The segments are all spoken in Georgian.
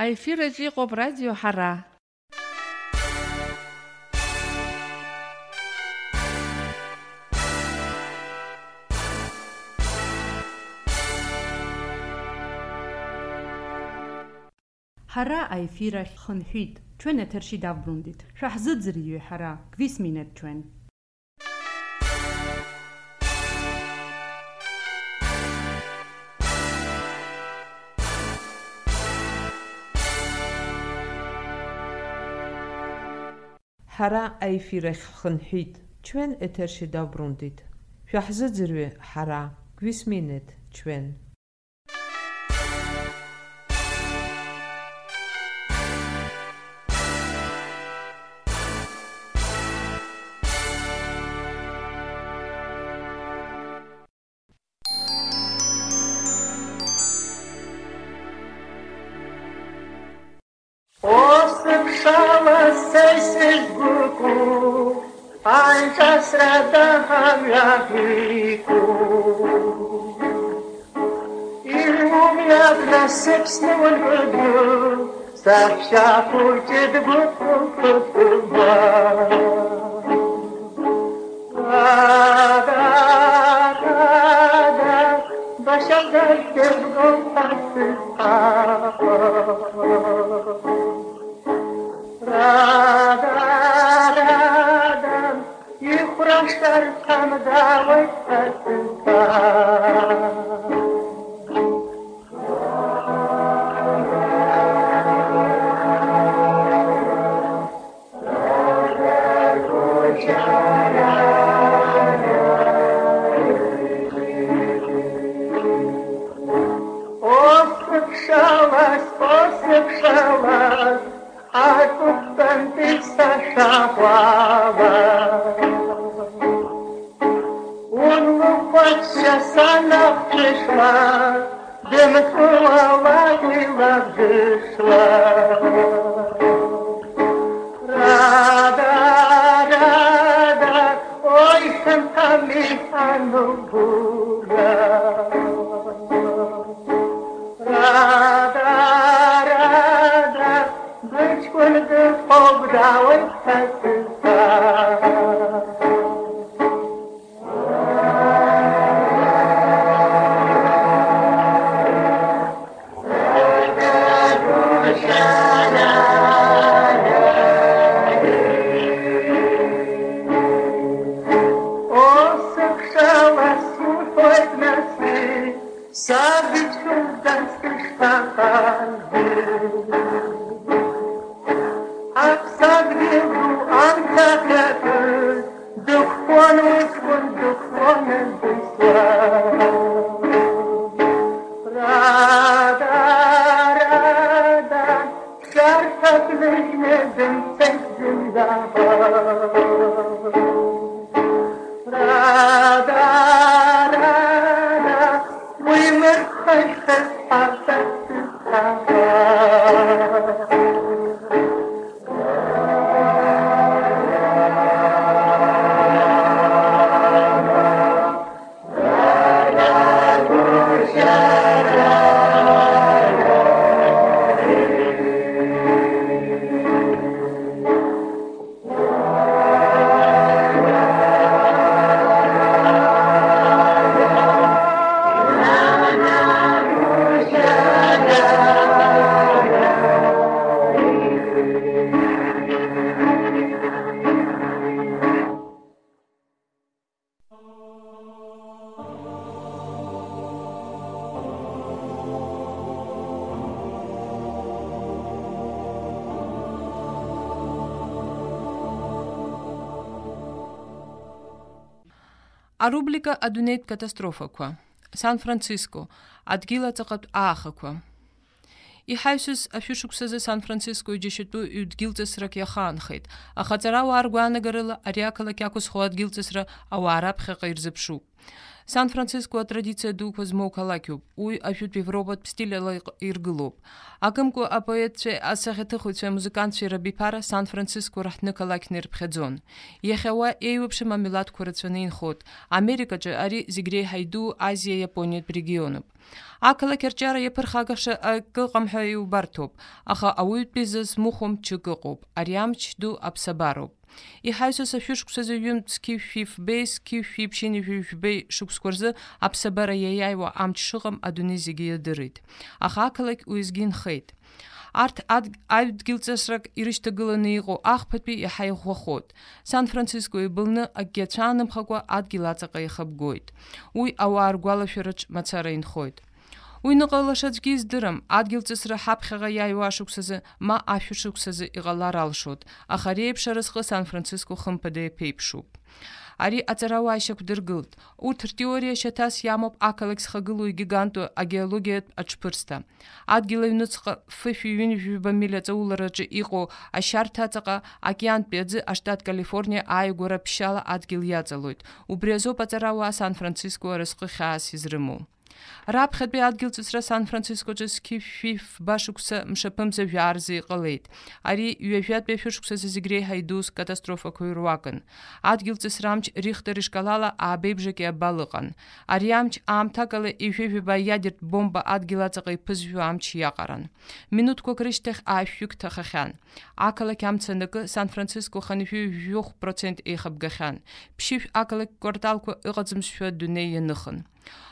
Аефир иҟоуп радио Ҳара. Ҳара аефирахь хынҳәит, ჩვენ ეთერში დავბრუნდით. შაჰზიძრიე ҳარა, გვისმინეთ ჩვენ. Ҳара აефირახ ხნჰვით, ჩვენ ეთერში დავბრუნდით. შაჰზიძრიე ҳარა, გვისმინეთ ჩვენ. Арублика адунеит катастрофақәа. Сан-Франциско, адгьылаҵаҟатә аахақәа. Иҳаҩсыз ашәышықәсазы Сан-Франциско иџьашьатәу дгьылҵысрак иахаанхеит, аха аҵарауаа ргәаанагарыла ари ақалақь ақәызхуа адгьылҵысра ауаа раԥхьаҟа ирзыԥшуп. San-Francisco atradīcija dūkos mokalakiu, ui afiut Европат стиляла иргылоп. Акымку апоетче асахетыхуце музыкантче рабипара Сан-Франциско рахныкалакнер пхедзон. Ехева эйвопше мамилат курацванин ход. Америкаче ари зигрей хайду Азия Японият регионуп. Акала керчара епырхагаша акылқамхаю бартоп. Аха ауют бизнес мухом чыгыкоп. Ариамч ду апсабароп. И хайсоса фюшксазы юмцки фиф бейс ки фипшини фиф бей шукскорзы апсабара яяйва амчшыгам адунизиги дырыт. Аха акалак уизгин хейт. Арт адгилцасрак ириштагыланы иго ахпатби яхайхохот. Сан-Франциско ибылны аггечаным хагва адгилацака яхабгойт. Уй ауар гуалафирач мацара инхойт. Уйныгылашаджги издырым, адгилцасра хапхага яйва шуксазы, ма афю шуксазы игалар алшот. Аха рейпшарысхы Сан-Франциско хымпаде пейпшуп. Ари ацарауайшак дыргылт. Урт теория шатас ямоп акалекс хагылуй гиганту агеологият ачпырста. Адгилайнуцха фэфювин вюбамиля цаулараджи иго ашартацака океан педзы аштат Калифорния айгора пшала адгил яцалуйт. Убрезо пацарауа Сан-Франциско рысхы хаас изрыму. Рабхетби адгилцасра Сан-Францискоджес кифиф башукса мшапымза вярзи qaleit. Ари юэфят бефюшкса зигрей хайдус катастрофа койруакын. Адгилцасрамч Рихтер шкалала абебжеке балыган. Ариамч амтакалы ифифи баядерт бомба адгилацакай пызвю амч яqaran. Минутко криштех афюк тахахан. Акала камцаныкы Сан-Франциско ханифю 4% эхабгахан. Пшиф акала кварталко ыгазымшфё дүней ныхын.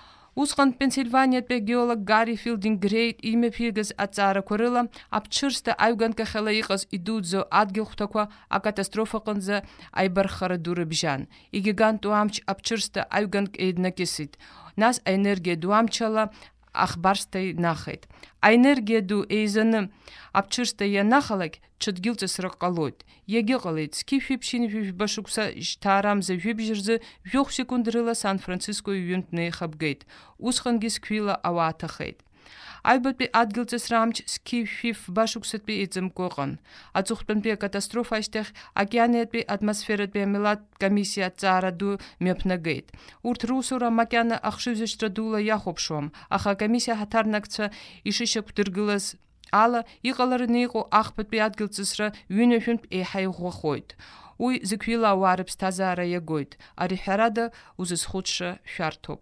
Усхан Пенсильваният бе геолог Гарри Филдинг Грейт име филгас ацара корыла апчырста айганка халаиqas идудзо адгилхтаква а катастрофа қынза айбархара дурыбжан. И гиганту амч апчырста айганк эднакесит. Нас энергия дуамчала ахбарстай нахет. Энергия ду эйзаны апчырста я нахалак чыдгилцасра қалойт. Еге қалейт скифипшин башукса штарамза вибжирзы 5 секундрыла Сан-Франциско юнтне хабгейт. Усхангис квила аватахейт. Айбатби адгилцасрамч скифиф башуксатби эцэм коған. Ацухтанби катастрофа иштех океанетби атмосфератби милат комиссия цараду мепнагейт. Урт русура макяна ахшивзештрадула яхопшуам. Аха комиссия хатарнакца ишишек дыргылас ала иqalарын иqo ахпатби адгилцасра юнэфюнт эхайгохойт. Уй зиквила варыбс тазара ягойт. Арихарада узысхудша шартоп.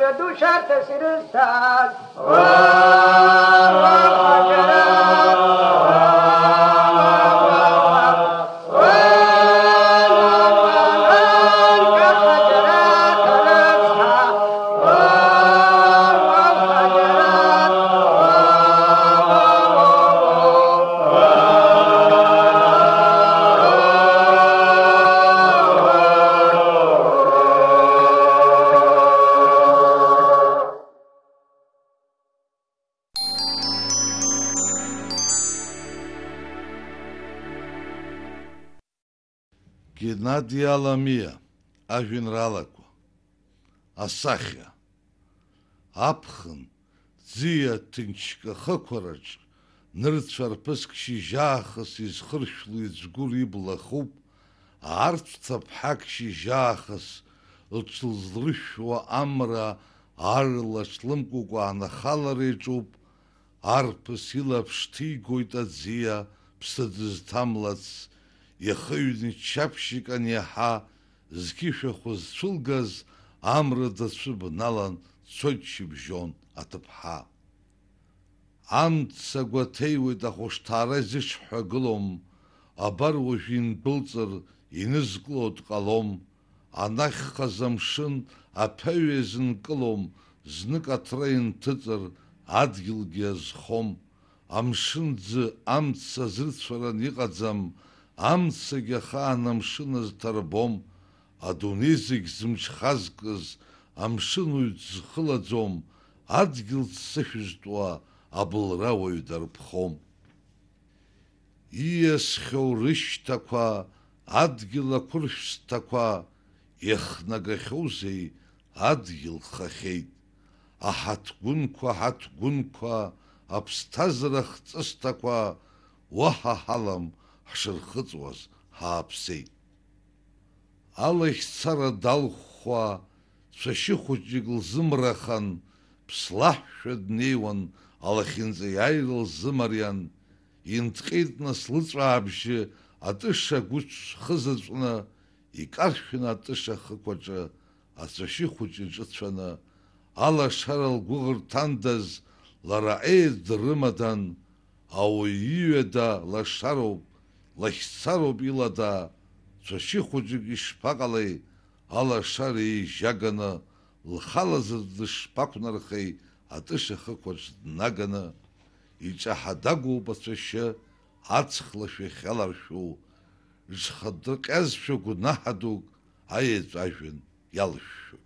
Геннади Аламиа, ажәеинраалақәа, асахьа, аԥхын, ӡиа ҭынчкахықәараҿ, нырцә арԥыск шьыжьаахыс изхыршәло иӡгәыр ибла хуп, аарцәца ԥҳак шьыжьаахыс лҽылзлыршәуа амра арла ҿлымкәкәа анахалара иҿуп, арԥыс илаԥш ҭигоит аӡиа ԥсы дызҭамлац, иахыҩны ччаԥшьык аниаҳа, зқьышәахәы зцәылгаз амра дацәыбналан цоит шьыбжьон аҭыԥҳа. Амца гәаҭеиуеит ахәышҭаара изыҽҳәагылом, абар уажә индәылҵыр инызкло дҟалом, анахьхаз амшын аԥаҩ иазынкылом, знык аҭра инҭыҵыр адгьылгьы азхом, амшынӡы амца зырцәаран иҟаӡам, амцагьы ахаан амшын азҭарбом, адунеи зегь зымҽхазкыз амшын уаҩ дзхылаӡом, адгьыл ццышәызтуа абылра уаҩ дарԥхом. Ииасхьоу рышьҭақәа, адгьыл ақәыршәсҭақәа, ихнагахьоузеи адгьыл хахьеит, аҳаҭгәынқәа, аԥсҭазара хҵысҭақәа, уаҳа ҳалам ҳшырхыҵуаз ҳааԥсеит. Алахьцара далхәхәа, цәашьы хәыҷык лзымрахан, ԥслаҳәшәа днеиуан, алахьынҵа иааира лзымариан, инҭҟьеит нас лыҵәаабжьы атыша гәыҿ хызаҵәны, икаршәын атыша хықәаҿы, ацәашьы хәыҷы ҿыцәаны, алашара лгәыӷырҭандаз, лара еиз дрымадан, ауаҩ иҩада лашароуп, лахьцароуп илада, цәашьы хәыҷык ишԥаҟалеи, алашара еижьаганы, лхалазы дышԥақәнархеи, атыша хықәаҿ днаганы, иҿаҳа-дагәоуп ацәашьы, аҵх лашәахь иаларшәу, иҽхадырҟьазшәа гәнаҳа дук аеҵә ажәҩан иалышәшәоит.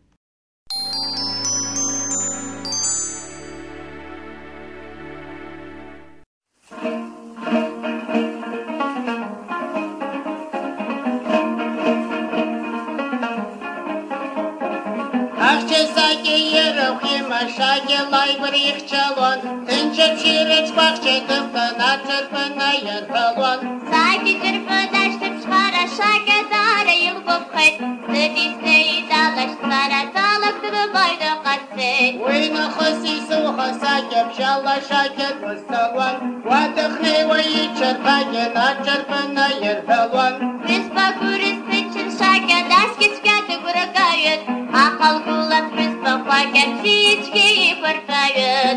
Шаге лайбыр ихчалон, тынчып ширеч бақче тыпкына цырпына ерпалон. Саки цырпыдаштып шқара шаге дара ел боп қайт, дыдисне идалаш цара талак тыды байды қатсет. Уйны хыси суха сакеп шалла шакет высталон, ватыхны вайы чырпагена цырпына ерпалон. Приспа курис пичен шаге даскит спяты гурагают, ақал гулат приспа хвакет птички и поркают.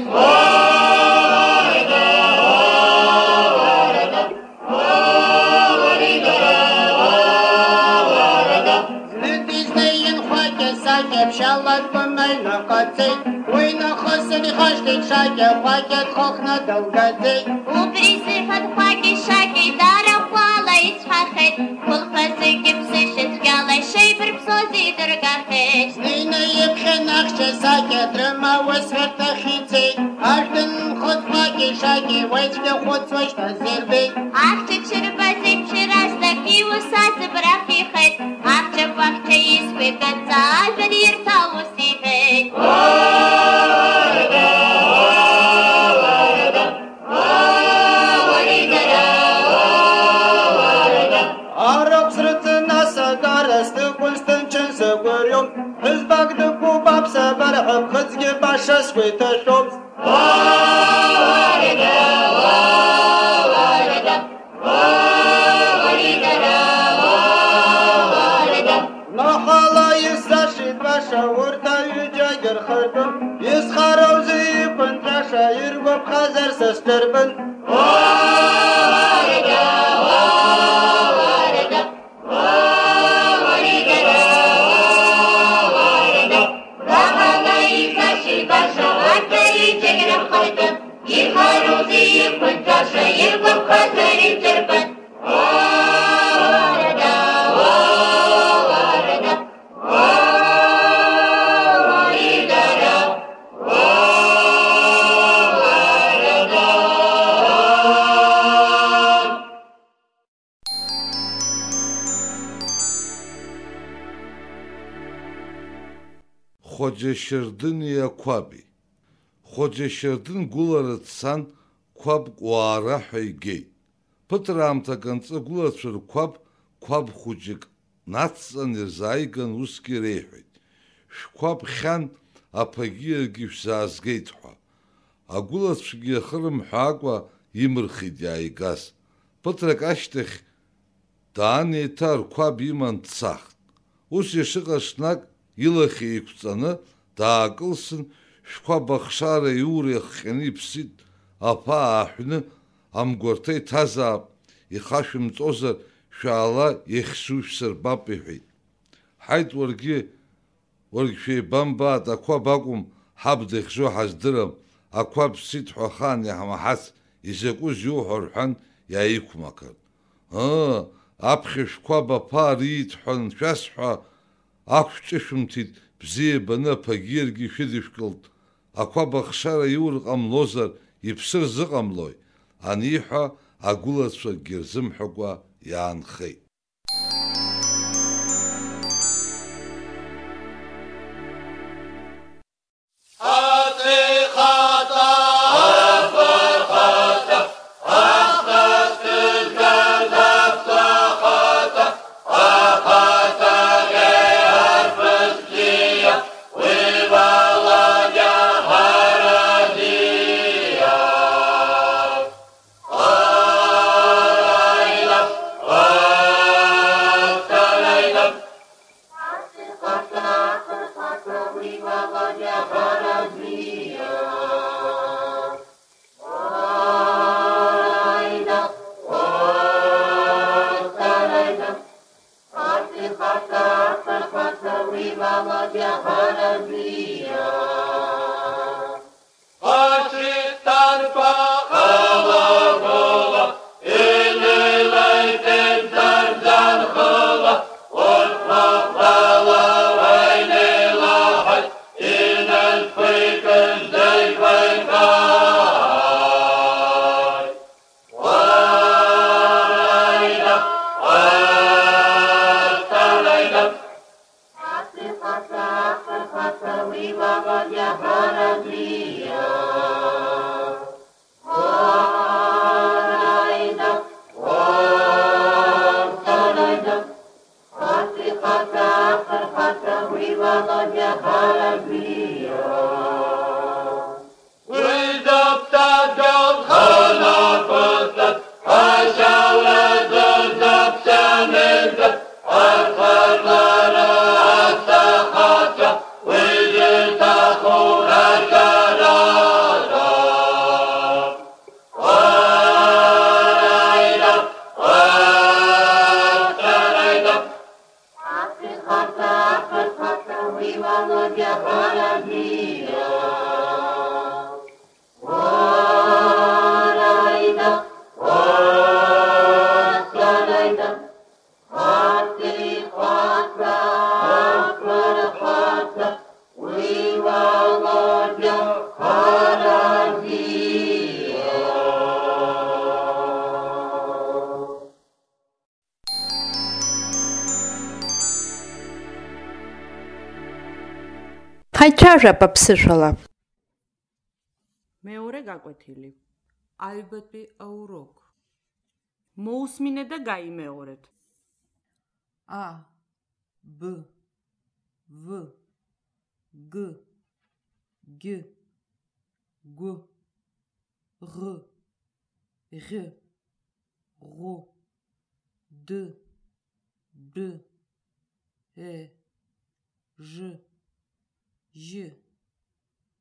Шаллат помайна кацей, уйна хасани хаштик шаке, хвакет хохна долгатей. Уприсы хат хваки шаки, дара хвала и цхахет, кулхасы гипсышет хгала, шейбр псози дыргахет. Снина епхе нахче саке, дрыма высверта хицей, аштын ход хваки шаки, вайчке ход свачта зербей. Ахче чырбазей пширастак, и усасы брахи хет, ахче пахче испыкаться, альбен ерта усихет. Араб срытына сагарасты кунстынчын сөгөрем, Үзбагды кубап сабархып, хызге баша скөйташом. Нахала исашит ваша урта юджагер خرطم يسخروا زي كنت شاير وبخزر سستربن واردا واردا واردا واردا رحمة يكشي بشا وكري تقرب خرطم يسخروا زي كنت شاير وبخزر سستربن واردا واردا Ходжешырдын Якваби. Ходжешырдын гулара цан кваб уара хойгей. Пытрамта ганца гулацур кваб худжик нацан ирзайган уски рейхойт. Шкваб хан апагиерги шзазгейт хва. Агулацуги хырым хагва имырхид яйгас. Пытрак аштех таанетар кваб иман цахт. Ус ешыгашнак илахи икуцаны даакылсын шква бахшара иури ххени псит апа ахны амгортай тазаап ихашвымцозар шваала ихсушсыр бап ихит. Хайт уарги швейбамбаат аква бакум хабд ихжу хаздырам аква псит хвахан яхамахац изакуз юхорхан яикумакар. Апхи шква бапа ритхун швасхва аквчышумтит бзиебаны пагиерги швидышкылт. Аква бахшара иур ҟамлозар иԥсыр зыҟамлои, аниҳәа агәылацәагьы рзымҳәакәа иаанхеит. ხაიჩაჟაპა ფსიშალა მეორე გაკვეთილი ალბათი აუროკ მოусმინე და გაიმეორეთ ა ბ ვ გ გ გ ღ ღ ღ д д ე ჟ ჟ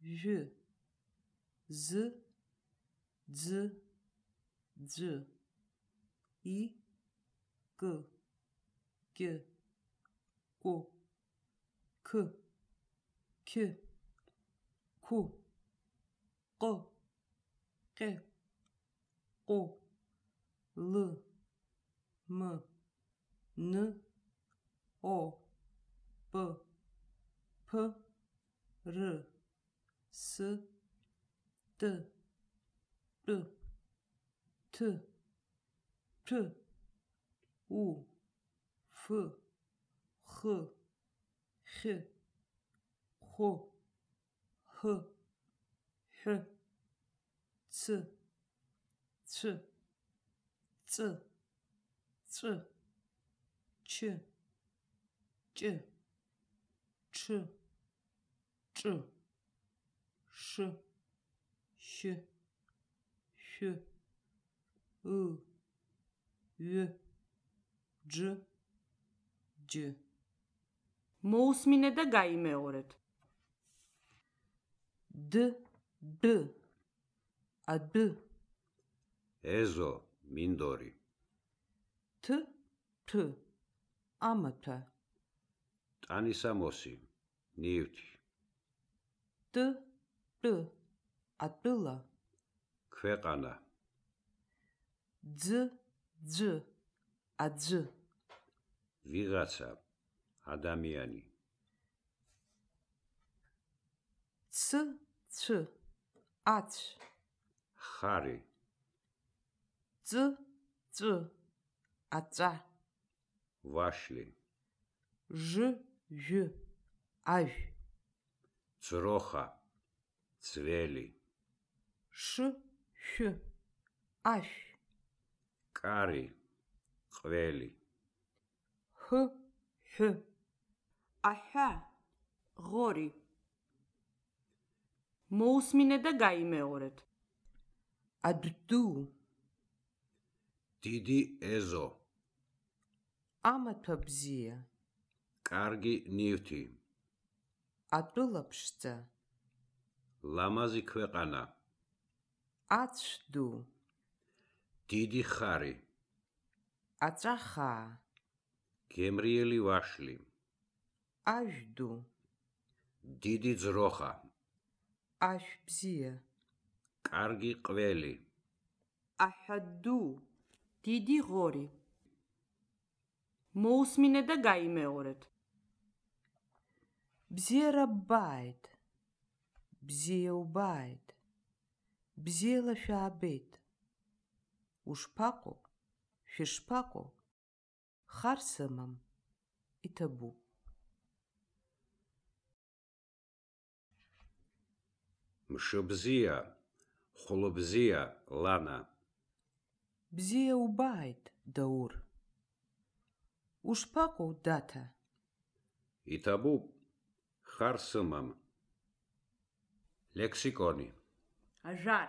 ჟ զ ძ ძ ი გ გ ყ ქ ქ ქუ ყ ყ ყ ლ მ ნ ო პ ფ რ ს տ ტრ თ თ უ ფ ხ ხ ხო ჰ ჰ ც ც წ წ ჩ ჭ չ ჭ შ შ შ უ ი ჯ ჯ მოусმინე და გაიმეორეთ. დ დ ად ეზო მინდორი თ თ ამათა ტანისამოსი ნივთი т т ატლა ქვეყანა ძ ძ აძ ვიღაცა ადამიანი ც ც აც ხარი ძ ძ აწა ვაშლი ჟ ჟ აჟ ძროხა ძველი შ შ აშ კარი ყველი ჰ ჰ აჰა ღორი მოусმინე და გაიმეორეთ. ადდუ დიდი ეზო ამათა ბზია კარგი ნივთი ატლა ფშცა ლამაზი ქვეყანა აცდუ დიდი ხარი აწახა გემრიელი ვაშლი აჟდუ დიდი ძროხა აშ ბზია კარგი ყველი აჰადუ დიდი ღორი მოусმინე და გაიმეორეთ. ბზიერა ბაით ბზიეუბაით ბზიელა შაბეთ უშპაკო შიშპაკო ხარსამამ იტაბუ მშობზია ხულობზია ლანა ბზიეუბაით დაურ უშპაკო დათა იტაბუ ხარსამამ ლექსიკონი აჟარ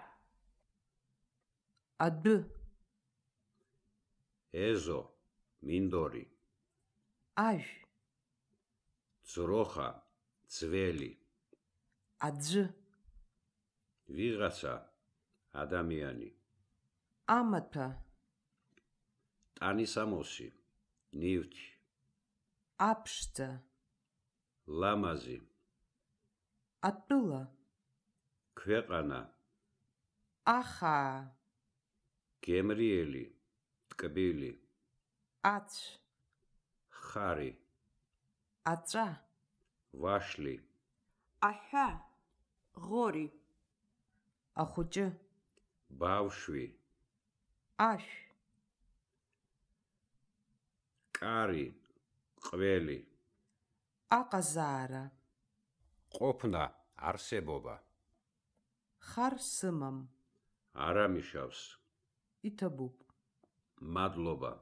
ად ეზო მინდორი აჟ ძროხა ძველი აძ ვიღაცა ადამიანი ამათა ტანისამოსი ნივთი აფშცა ლამაზი ატლა ქვეყანა ახა გემრიელი ტკბილი აც ხარი აწა ვაშლი აჰა ღორი ახუჭი ბავშვი აშ კარი ყველი აყაზარა ყოფნა არსებობა ხარსამამ არამიშავს იტაბუ მადლობა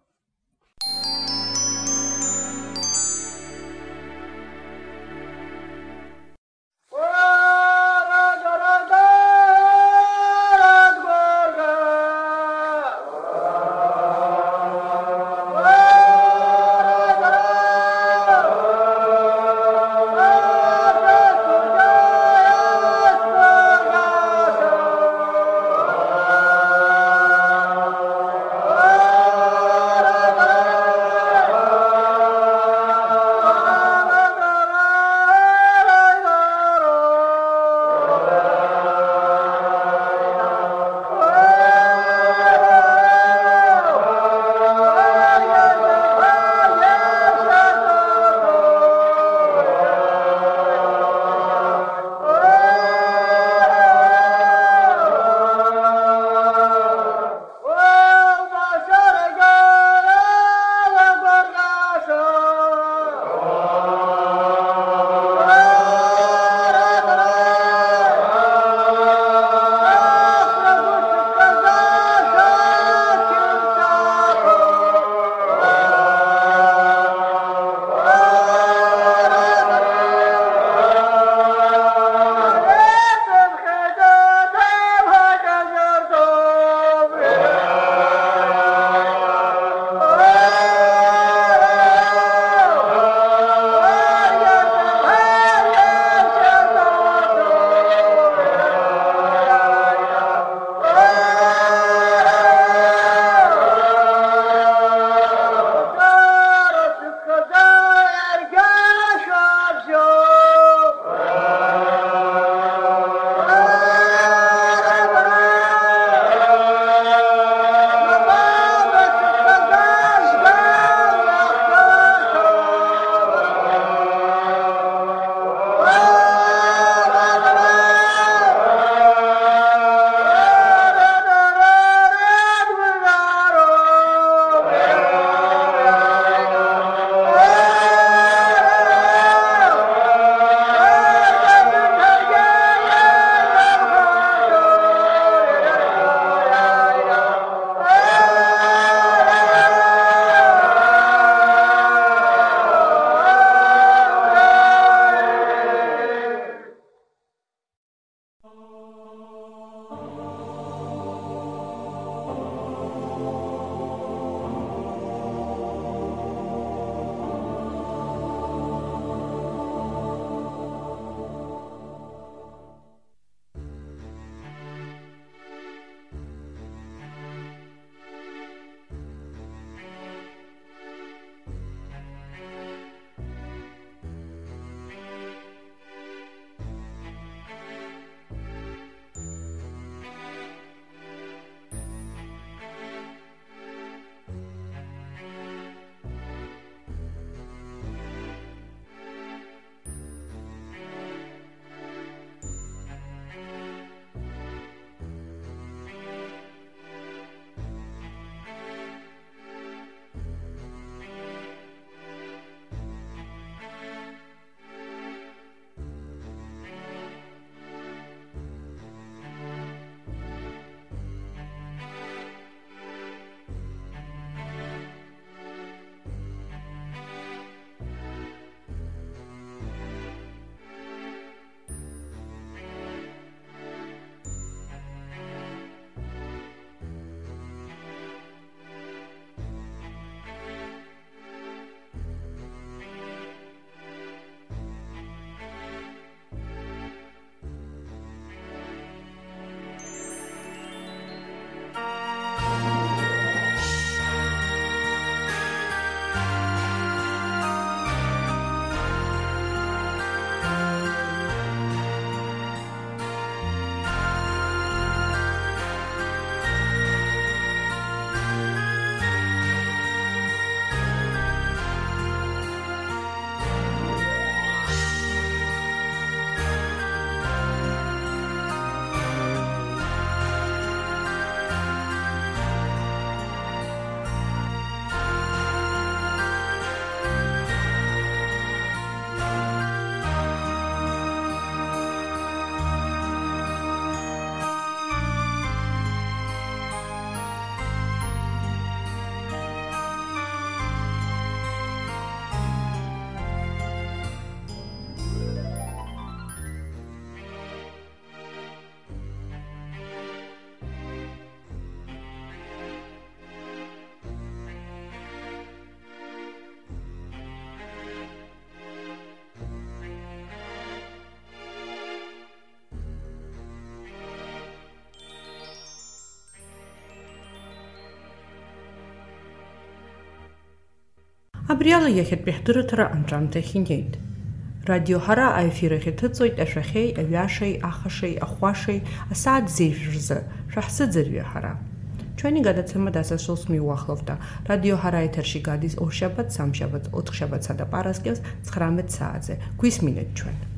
Абриала иахьатәи ҳдырыҭара анҵәамҭахь инеит. Радио Ҳара аефир ахь иҭыҵуеит ашәахьеи, аҩашеи, ахашеи, ахәашеи, асааҭ зеиԥш рзы, шәаҳзыӡырҩы ҳара. Ჩვენი გადაცემა დასასრულს მიუახლოვთ და რადიო Ҳარა ეთერში გადის ორშაბათს, სამშაბათს, ოთხშაბათსა და პარასკევს 19 საათზე. გვისმინეთ ჩვენ.